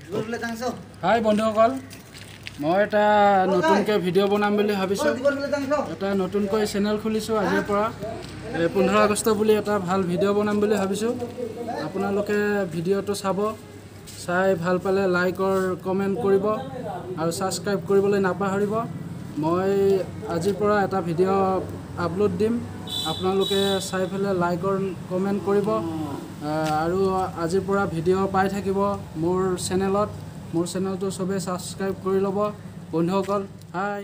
হাই বন্ধুসকল, মই এটা নতুনকৈ ভিডিঅ' বনাম বুলি ভাবিছোঁ। এটা নতুনকৈ চেনেল খুলিছোঁ আজিৰ পৰা। 15 আগষ্ট বুলি এটা ভাল ভিডিঅ' বনাম বুলি ভাবিছোঁ। আপোনালোকে ভিডিঅ'টো চাব, চাই ভাল পালে লাইক আৰু কমেণ্ট কৰিব আৰু ছাবস্ক্ৰাইব কৰিবলৈ নাপাহৰিব। মই আজিৰ পৰা এটা ভিডিঅ' আপলোড দিম, আপোনালোকে চাই পেলাই লাইক আৰু কমেণ্ট কৰিব আৰু আজিৰ পৰা ভিডিঅ' পাই থাকিব মোৰ চেনেলত। মোৰ চেনেলটো চবে ছাবস্ক্ৰাইব কৰি ল'ব বন্ধুসকল। হাই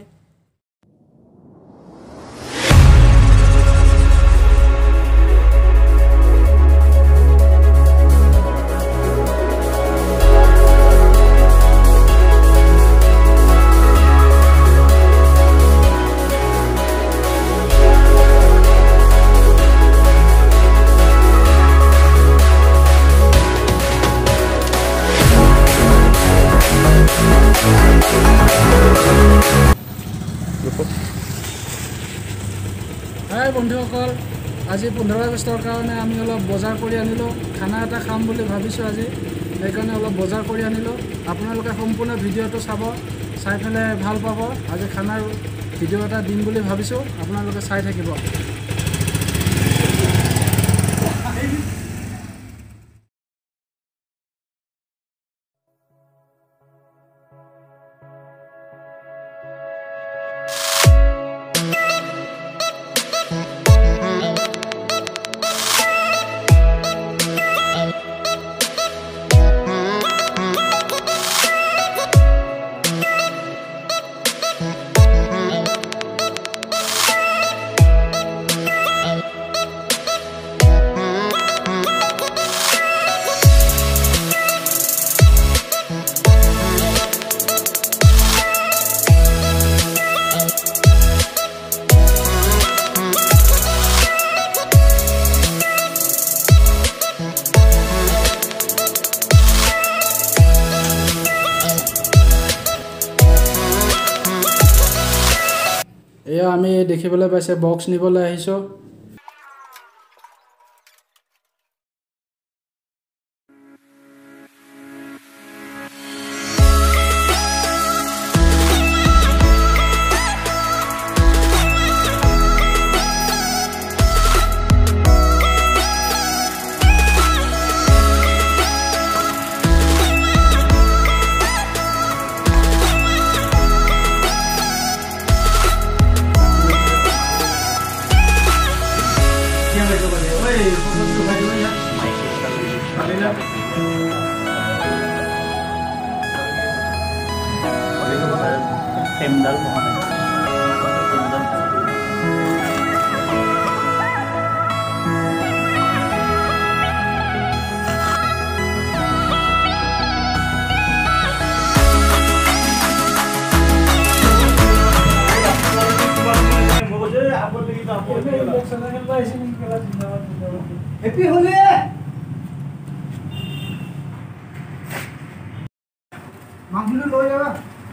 হাই বন্ধুসকল, আজি 15 আগষ্টৰ কাৰণে আমি অলপ বজাৰ কৰি আনিলোঁ। খানা এটা খাম বুলি ভাবিছোঁ আজি, সেইকাৰণে অলপ বজাৰ কৰি আনিলোঁ। আপোনালোকে সম্পূৰ্ণ ভিডিঅ'টো চাব, চাই পেলাই ভাল পাব। আজি খানাৰ ভিডিঅ' এটা দিম বুলি ভাবিছোঁ, আপোনালোকে চাই থাকিব। এয়া আমি দেখিবলৈ পাইছে বক্স নিবলৈ আহিছোঁ। Temdal mohon. Happy Holi! Manggil lo ya.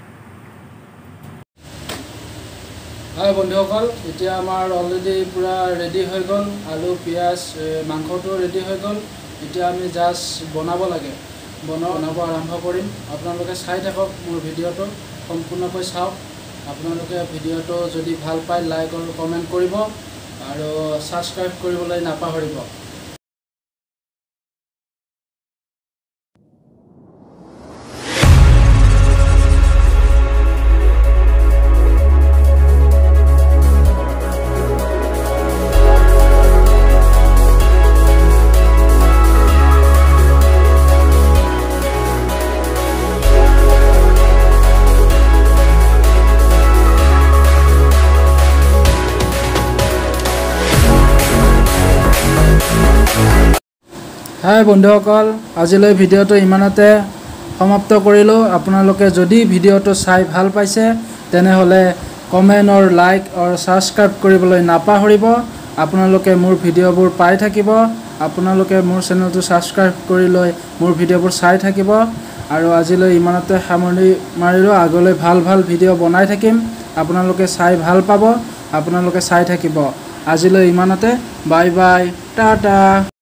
হাই বন্ধুসকল, এতিয়া আমাৰ অলৰেডি পূৰা ৰেডি হৈ গ'ল। আলু পিঁয়াজ মাংসটো ৰেডি হৈ গ'ল। এতিয়া আমি জাষ্ট বনাব লাগে। বনাব আৰম্ভ কৰিম। আপোনালোকে চাই থাকক মোৰ ভিডিঅ'টো, সম্পূৰ্ণকৈ চাওক। আপোনালোকে ভিডিঅ'টো যদি ভাল পায় লাইক আৰু কমেণ্ট কৰিব আৰু ছাবস্ক্ৰাইব কৰিবলৈ নাপাহৰিব। হাই বন্ধুসকল, আজিলৈ ভিডিঅ'টো ইমানতে সমাপ্ত কৰিলোঁ। আপোনালোকে যদি ভিডিঅ'টো চাই ভাল পাইছে তেনেহ'লে কমেণ্ট আৰু লাইক আৰু ছাবস্ক্ৰাইব কৰিবলৈ নাপাহৰিব। আপোনালোকে মোৰ ভিডিঅ'বোৰ পাই থাকিব। আপোনালোকে মোৰ চেনেলটো ছাবস্ক্ৰাইব কৰি লৈ মোৰ ভিডিঅ'বোৰ চাই থাকিব। আৰু আজিলৈ ইমানতে সামৰণি মাৰিলোঁ। আগলৈ ভাল ভাল ভিডিঅ' বনাই থাকিম, আপোনালোকে চাই ভাল পাব। আপোনালোকে চাই থাকিব। আজিলৈ ইমানতে, বাই বাই, টাটা।